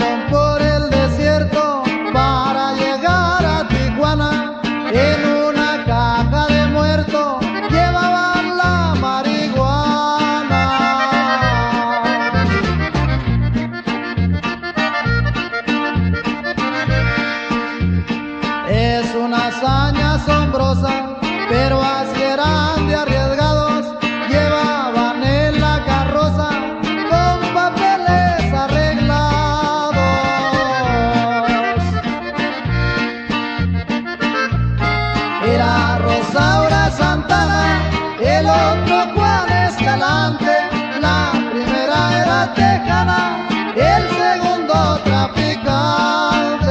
por el desierto para llegar a Tijuana. En una caja de muerto llevaban la marihuana. Es una hazaña asombrosa, pero así eran de arriesgados. Llevaban en la carroza con papeles arreglados. Era Rosaura Santana, el otro Juan Escalante. La primera era tejana, el segundo traficante.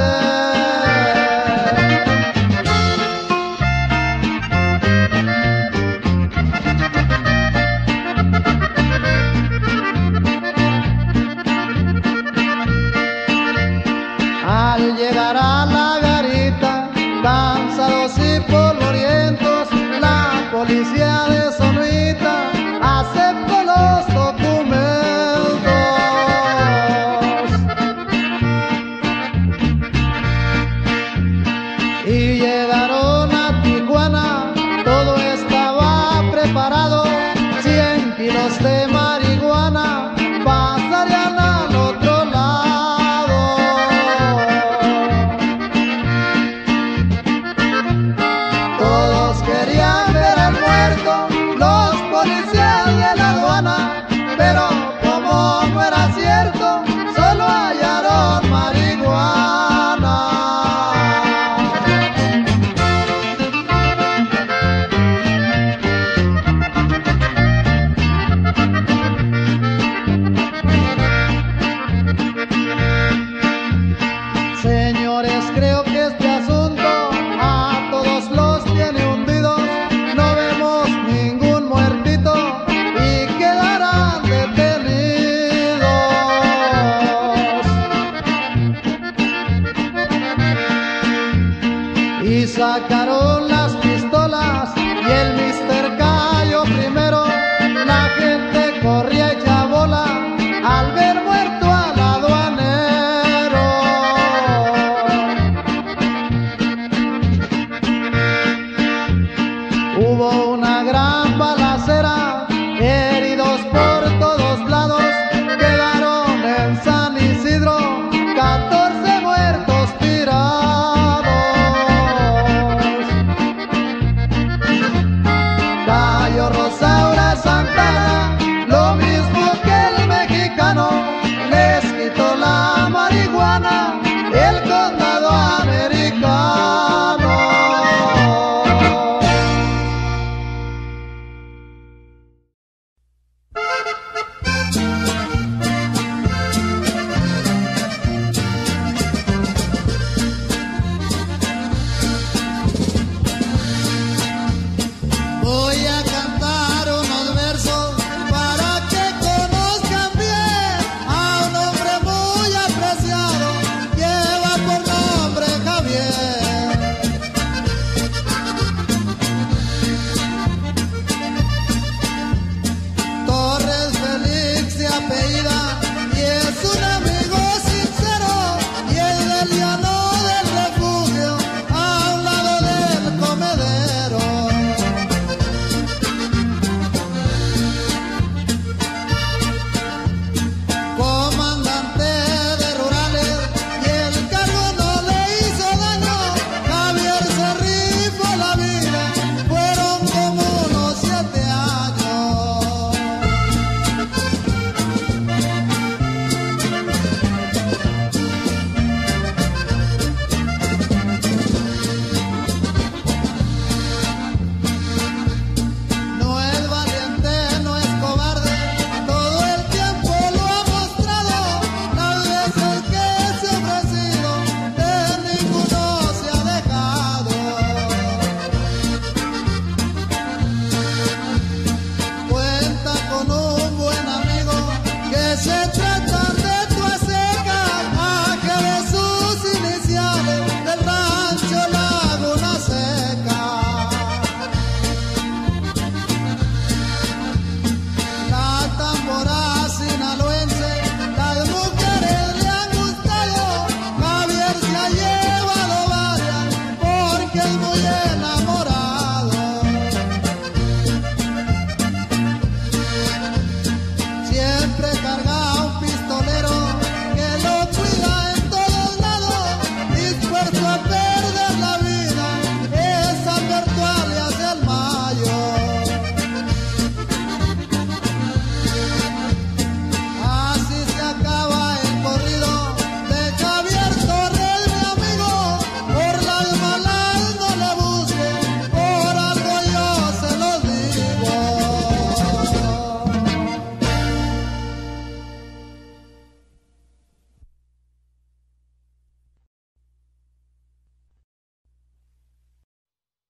Al llegar a la garita, cansados y polvorientos, la policía de Sonuita aceptó los documentos. Y llegaron a Tijuana, todo estaba preparado. 100 kilos de marihuana pasarían al otro lado. Todos querían ver al muerto, los policías de la aduana, pero como no era cierto, solo hallaron marihuana. Señores, creo que este asunto a todos los tiene hundidos. No vemos ningún muertito y quedarán detenidos. Y sacaron las pistolas y el mister cayó primero. La gente corría hecha bola al ver muerto al aduanero. Hubo una gran balacera, heridos por todos lados. Quedaron en San Isidro 14 muertos tirados.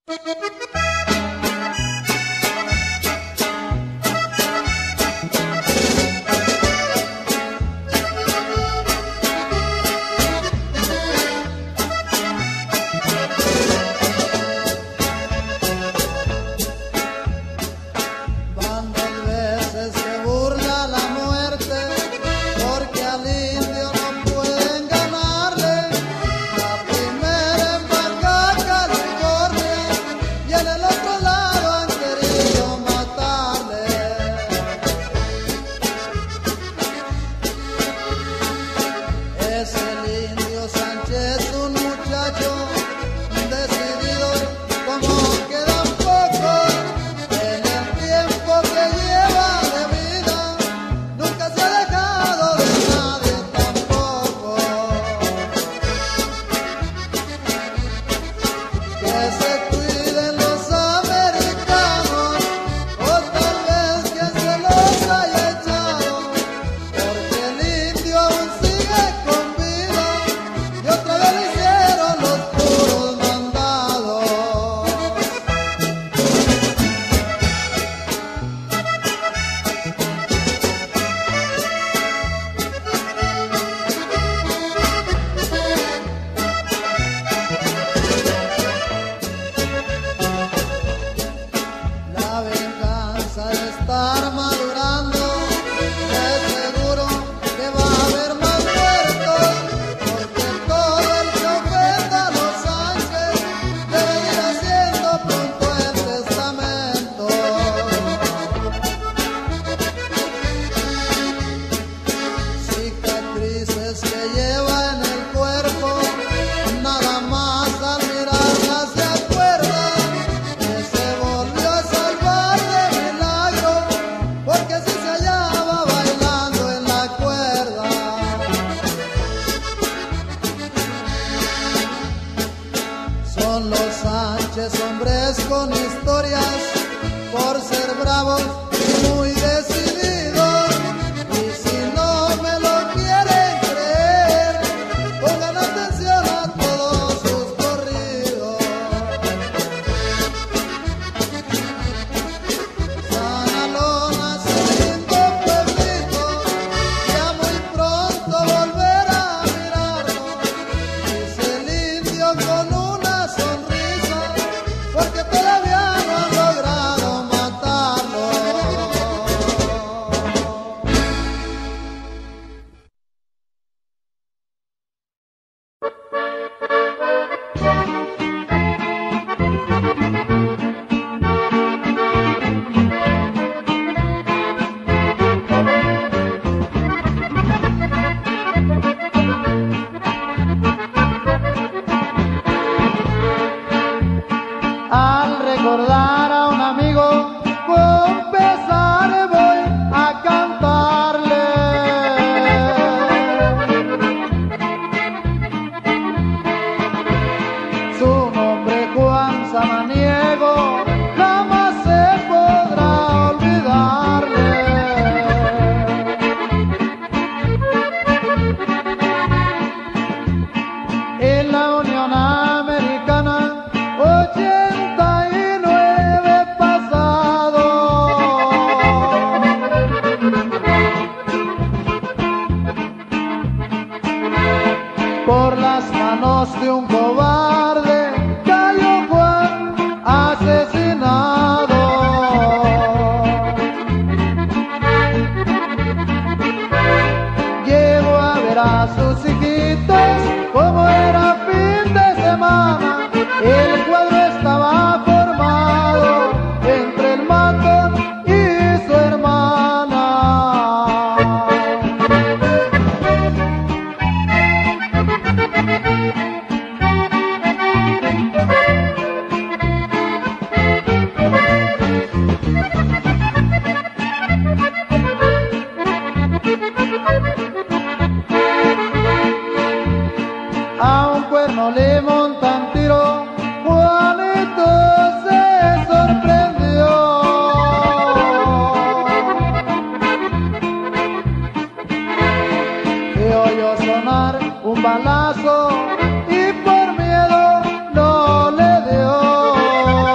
balazo y por miedo no le dio.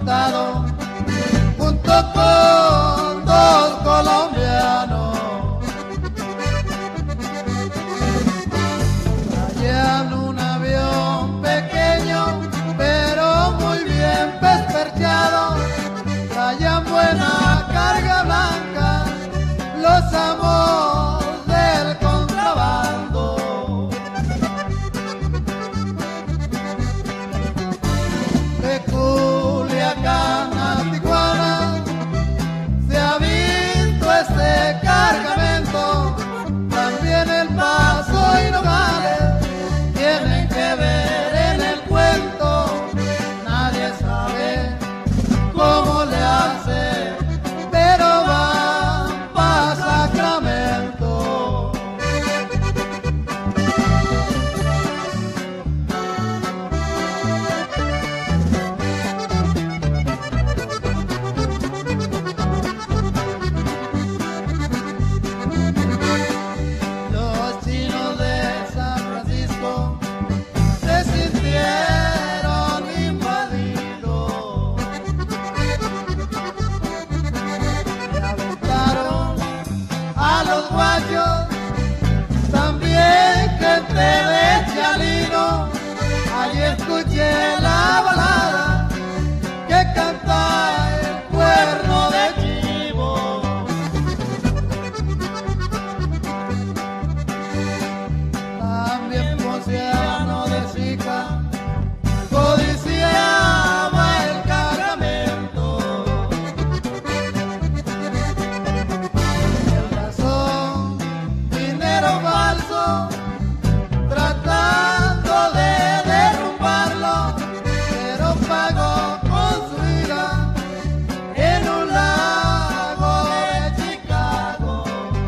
montado junto con dos colombianos. Traían un avión pequeño, pero muy bien perchado. Traían buena carga blanca, los amos del contrabando. De Culiacán a Tijuana se ha visto este cargamento, también El Paso y Nogales tienen que ver en el cuento. Nadie sabe cómo le hace, pero van pa' Sacramento. Los chinos de San Francisco se sintieron invadidos y aventaron a los guayos, también gente de Chalino. Allí escuché la balada que canta el cuerno de chivo. También Ponciano de Sica codiciaba el cargamento. El razón, dinero falso, tratando de derrumbarlo, pero pagó con su vida en un lago de Chicago.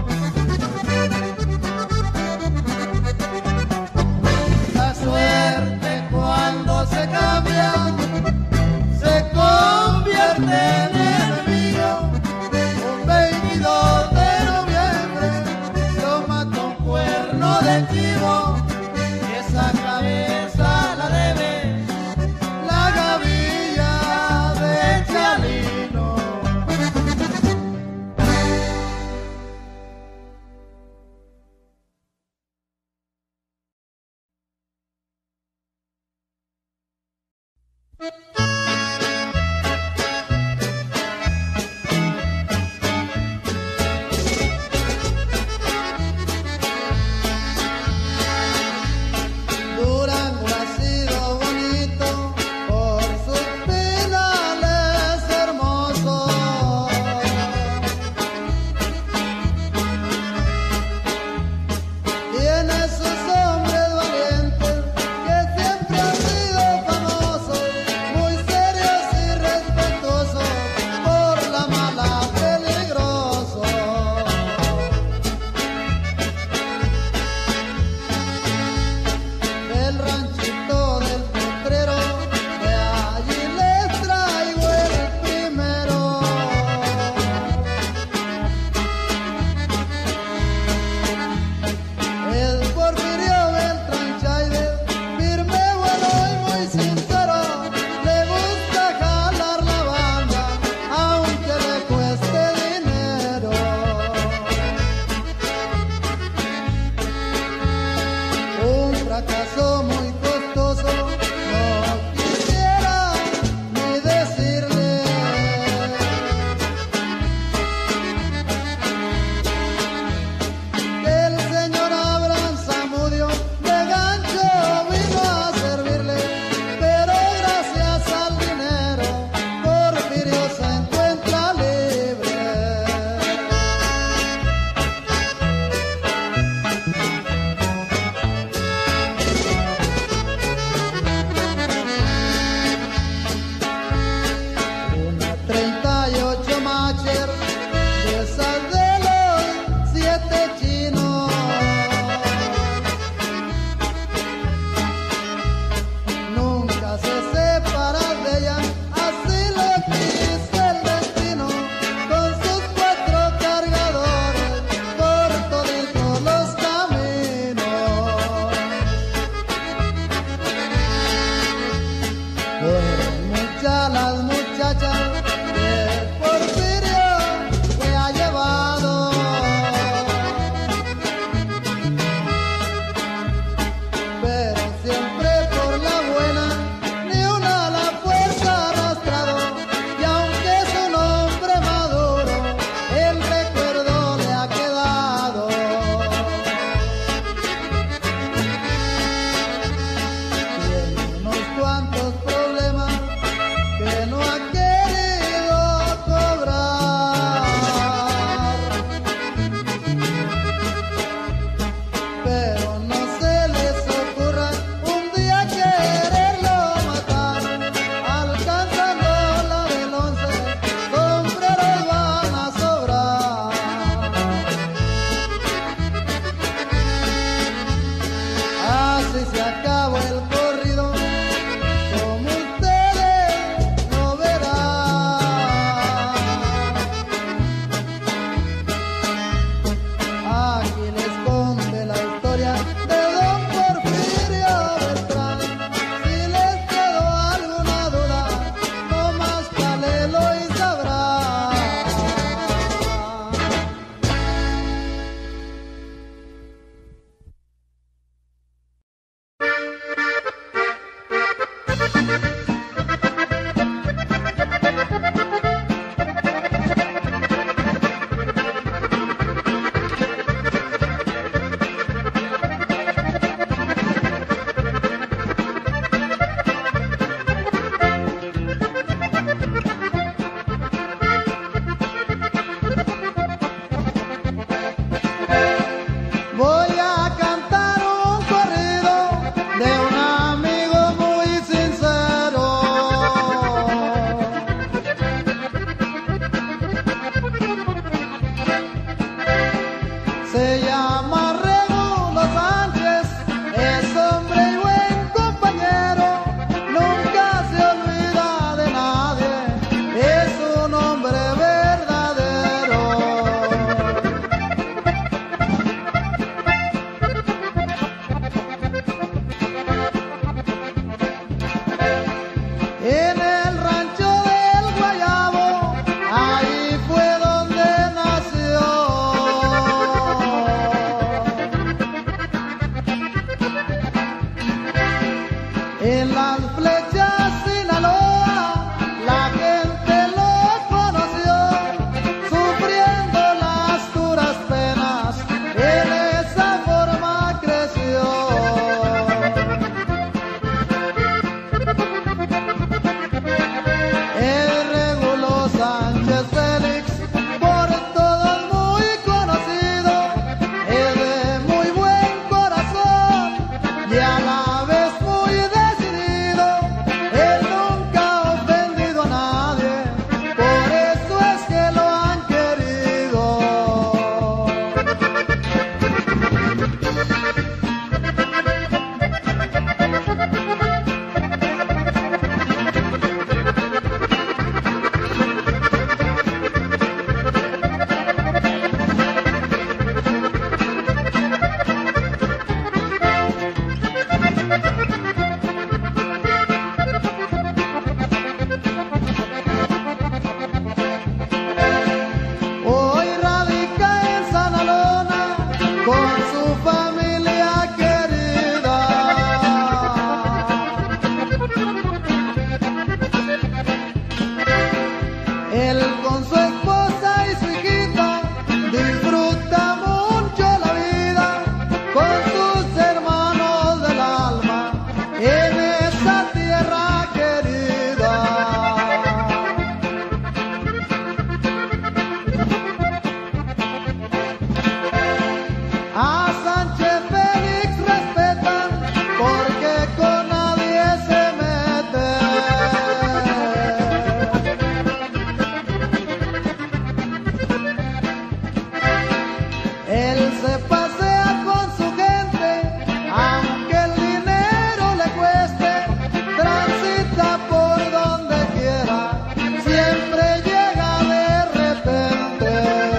La suerte cuando se cambia se convierte en enemigo. Un 22 de noviembre lo mató un cuerno de chivo, y esa cabeza la debe la gavilla de Chalino. Él con su esposa y su hijita disfruta mucho la vida con sus hermanos del alma en esa tierra querida. A Sánchez Félix respetan porque con nadie se mete. Él se pasea con su gente, aunque el dinero le cueste, transita por donde quiera, siempre llega de repente.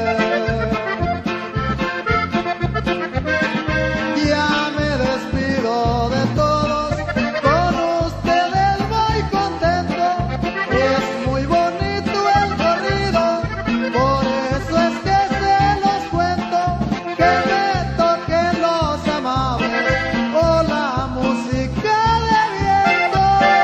Ya me despido de todos, con ustedes voy contento, es muy bonito el corrido, por eso es que se los cuento, que me toquen los amables o la música de viento.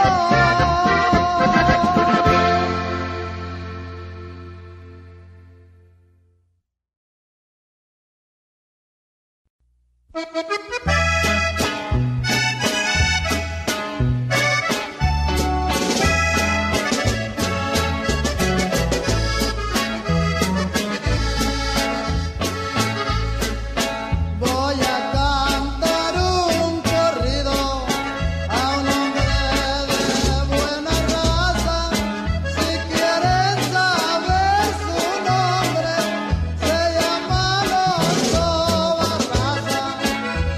Voy a cantar un corrido a un hombre de buena raza. Si quieren saber su nombre, se llama Alonso Barraza.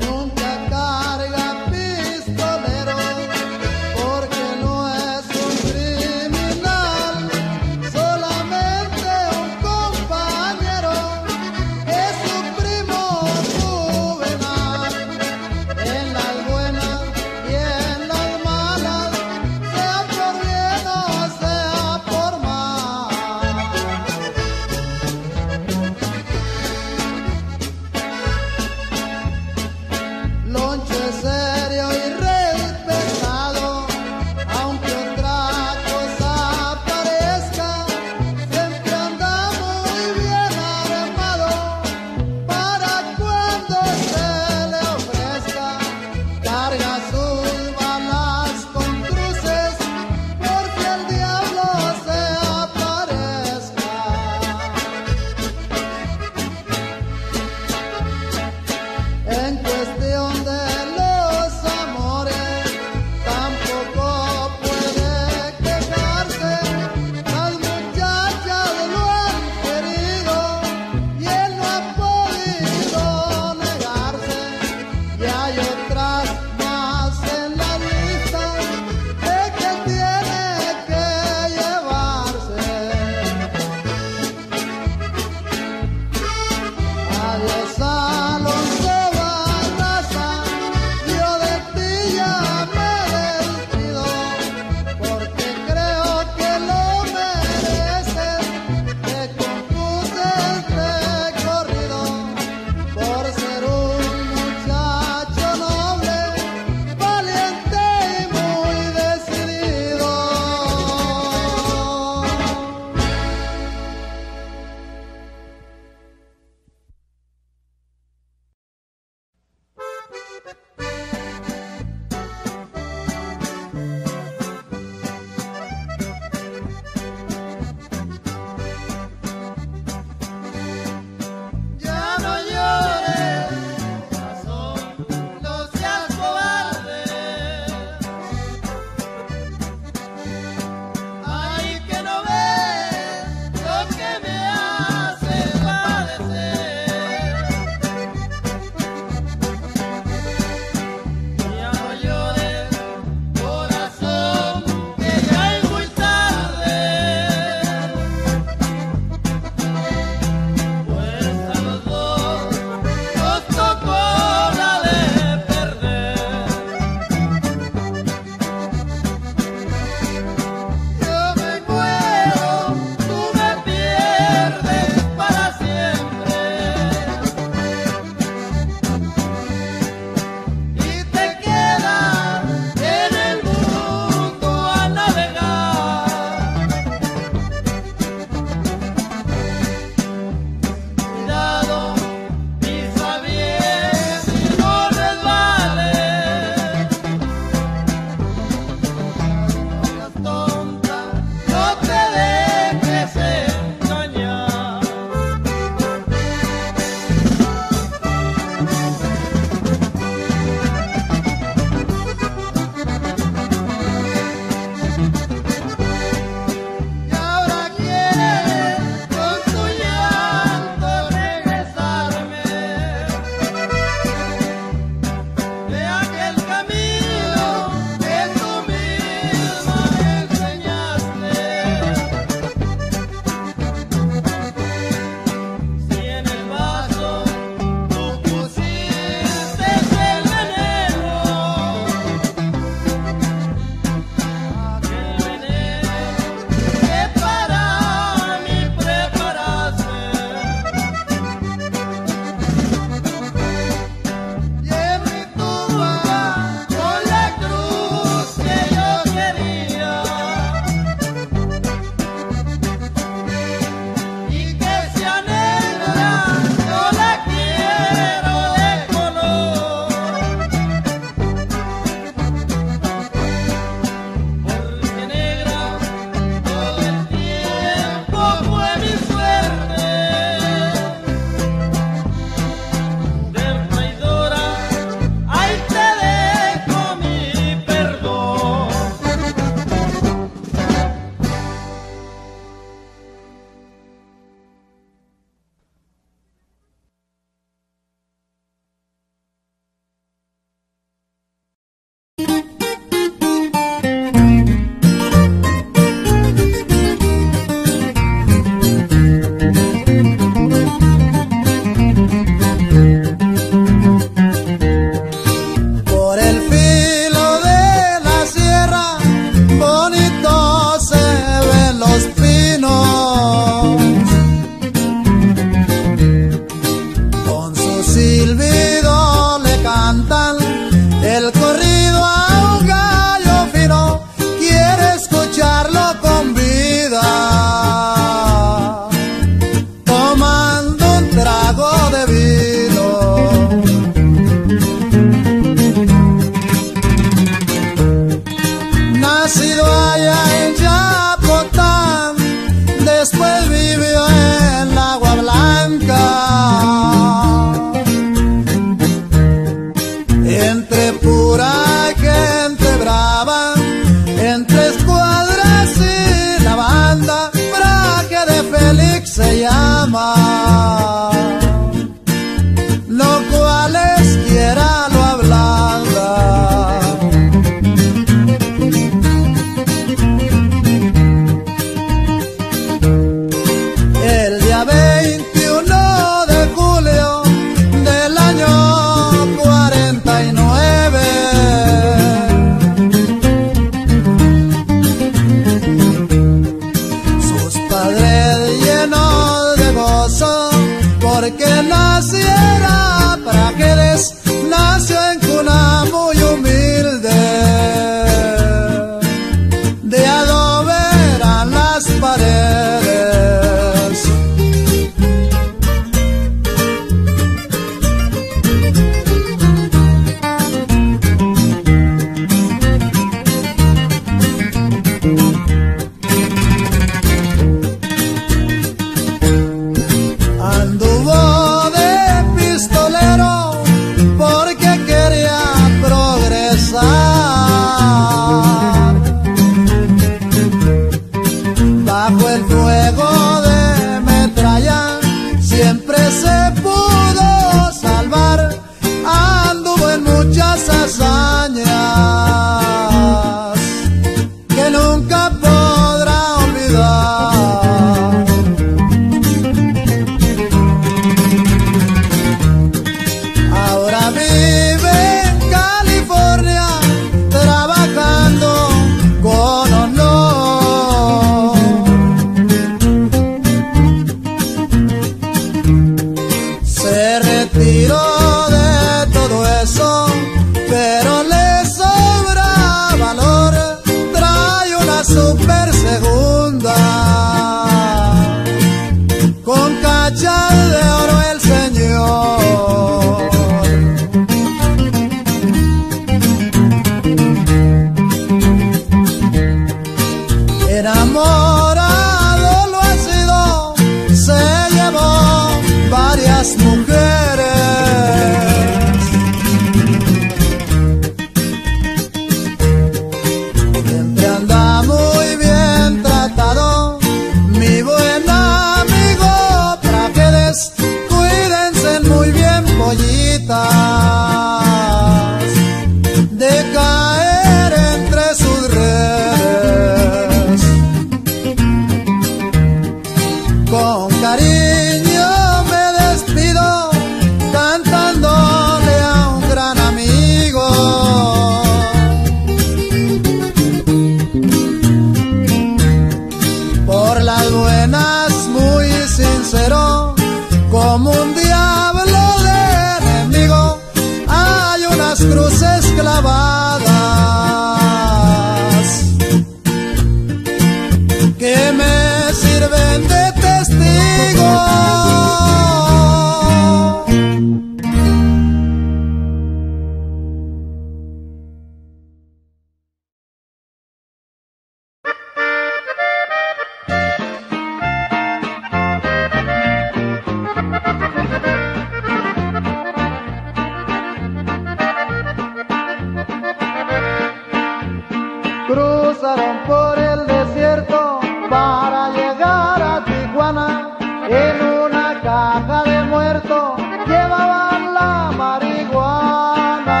Cruzaron por el desierto para llegar a Tijuana. En una caja de muerto llevaban la marihuana.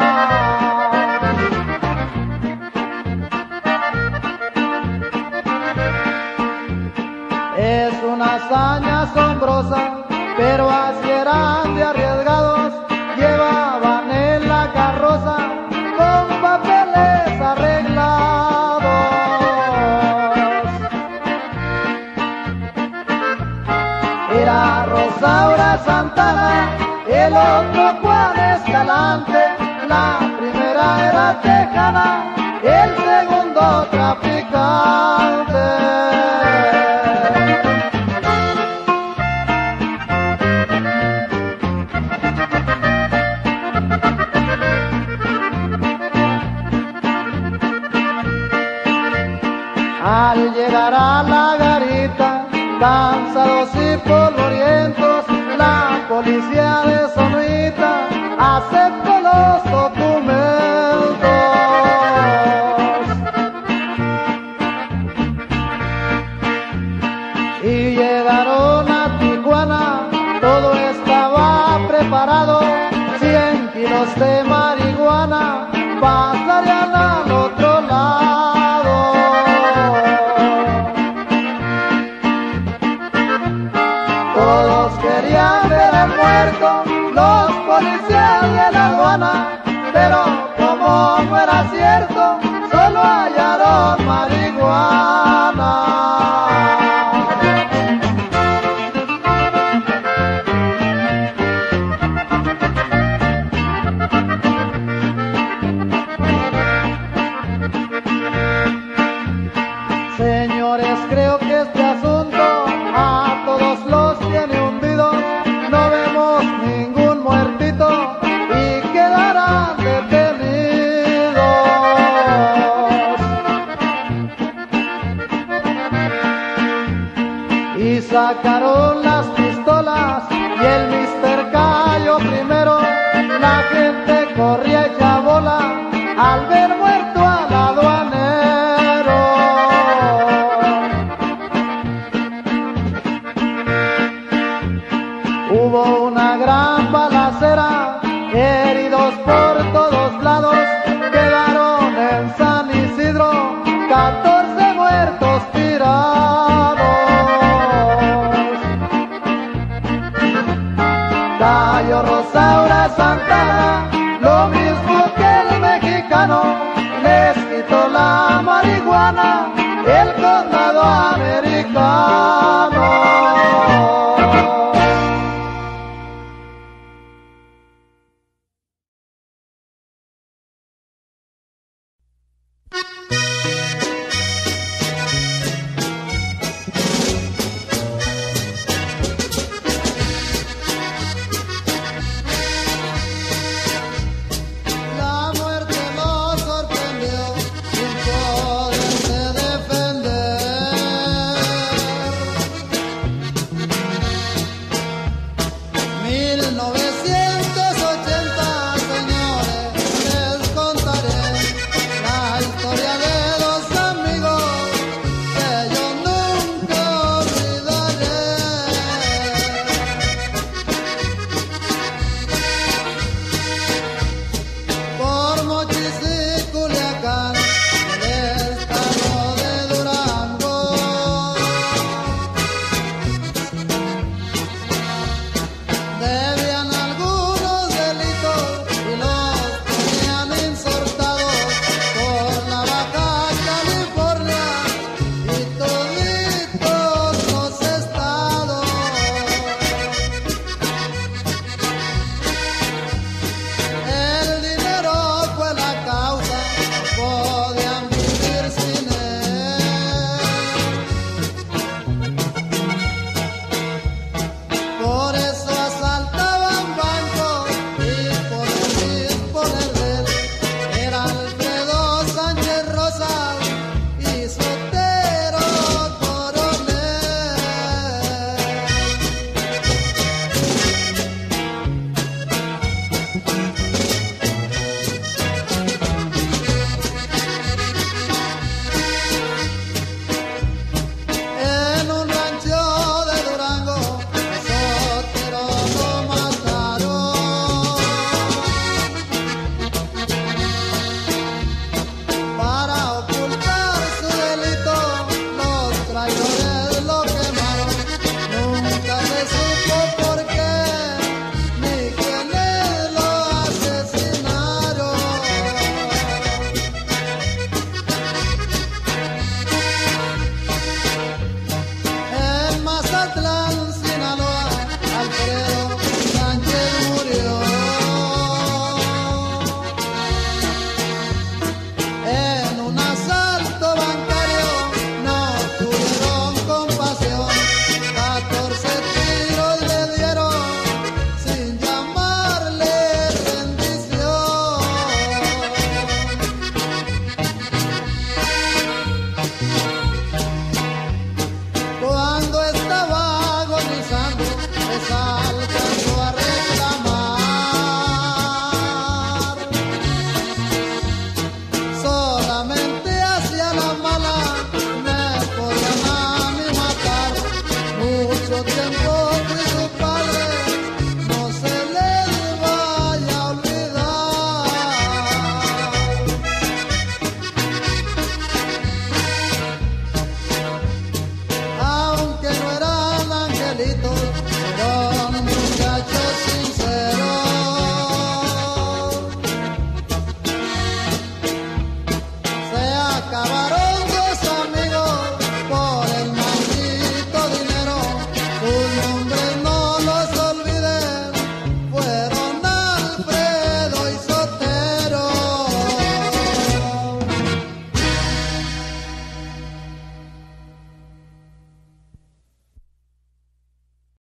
Es una hazaña asombrosa, pero así eran de arriesgados. Llevaban en la carroza con papeles arreglados. Era Rosaura Santana, el otro Juan Escalante. La primera era tejana, el segundo traficante. Al llegar a la garita, cansados y polvorientos, la policía de Sonuita aceptó los documentos. Y llegaron a Tijuana, todo estaba preparado. 100 kilos de marihuana pasarían al otro lado. Todos querían ver al muerto, los policías de la aduana, pero como no era cierto, solo hallaron marihuana. Señores, creo que este asunto a todos los tiene hundidos. No vemos ningún muertito y quedarán detenidos. Y sacaron las pistolas y el Mr. cayó primero. La gente corría hecha bola al ver muerto al aduanero. Hubo una gran balacera, heridos por todos lados. Quedaron en San Isidro 14 muertos tirados. Cayó Rosaura Santana, lo mismo que el mexicano, les quitó la